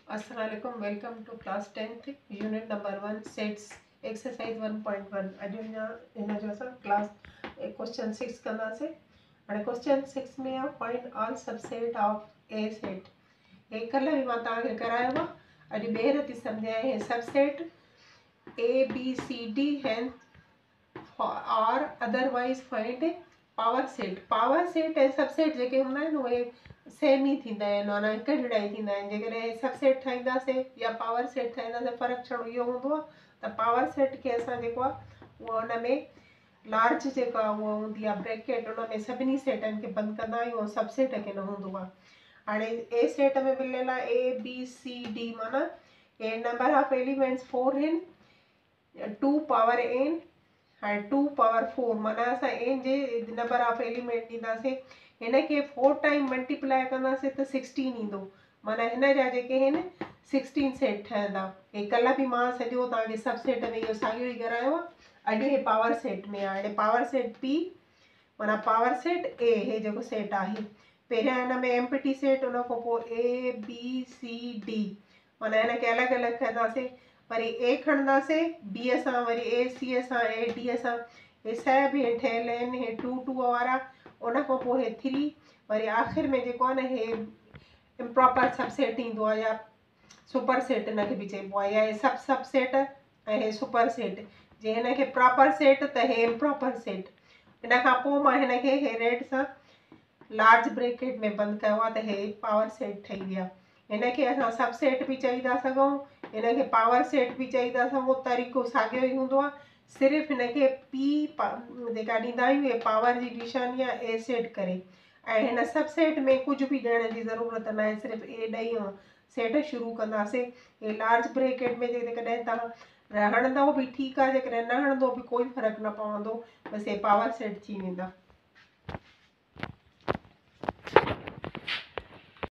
Assalamualaikum. Welcome to class 10th unit number 1 sets exercise 1.1. अॼु हिन जो असां क्लास क्वेश्चन 6 कंदासीं। हाणे क्वेश्चन 6 में आहे find all subset of a set. हे कल्ह बि मां तव्हांखे करायो आहे, अॼु ॿीहर थी सम्झायां। हे subset A B C D हैन और otherwise find power set. Power set ऐं सबसेट जेके हूंदा आहिनि उहे सेम ई थींदा आहिनि, माना हिक जहिड़ा ई थींदा आहिनि। जेकॾहिं सबसेट ठाहींदासीं या पावर सेट ठाहींदासीं, फ़र्क़ु छड़ो इहो हूंदो आहे त पावर सेट खे असां जेको आहे उहो हुन में लार्ज जेका उहा हूंदी आहे ब्रैकेट, उन में सभिनी सेटनि खे बंदि कंदा आहियूं, ऐं सबसेट खे न हूंदो आहे। हाणे ए सेट में मिलियल आहे ए बी सी डी, माना ए नंबर ऑफ एलिमेंट्स 4 आहिनि, 2 पावर n हाणे 2 पावर 4, माना असां n जे नंबर ऑफ एलिमेंट ॾींदासीं। हिन खे 4 टाइम मल्टीप्लाई कंदासीं त 16 ईंदो, माना हिन जा जेके आहिनि 16 सेट ठहंदा। हे कल्ह बि मां सॼो तव्हांखे सब सेट में इहो साॻियो ई करायो आहे। अॼु हे पावर सेट में आहे। हाणे पावर सेट पी माना पावर सेट ए, हे जेको सेट आहे पहिरियां हिन में एम्प्टी सेट, उन खां पोइ ए बी सी डी, माना हिन खे अलॻि अलॻि कंदासीं। वरी ए खणंदासीं बी सां, वरी ए सी सां, ए डी सां, हे सभु हे ठहियल आहिनि, हे 2 2 वारा। उन खां पोइ हे 3, वरी आख़िर में जेको आहे न हे इम्प्रॉपर सबसेट ईंदो आहे, या सुपर सेट हिन खे बि चइबो आहे, या हे सब सेट ऐं हे सुपर सेट। जे हिन खे प्रॉपर सेट त हे इम्प्रॉपर सेट। हिन खां पोइ मां हिन खे हे रेड सां लार्ज ब्रैकेट में बंदि कयो आहे, त हे पावर सेट ठही विया। हिन खे असां सब सेट बि चई था सघूं, हिन खे पावर सेट बि चई था सघूं, तरीक़ो साॻियो ई हूंदो आहे। सिर्फ़ु हिन खे पी जेका ॾींदा आहियूं, हे पावर जी निशानी आहे ए सेट करे, ऐं हिन सब सेट में कुझु बि ॾियण जी ज़रूरत न आहे, सिर्फ़ु ए ॾेई सेट शुरू कंदासीं। हे लार्ज ब्रैकेट में जेकॾहिं तव्हां हणंदव बि ठीकु आहे, जेकॾहिं न हणंदो बि कोई फ़र्क़ु न पवंदो, बसि हे पावर सेट थी वेंदा।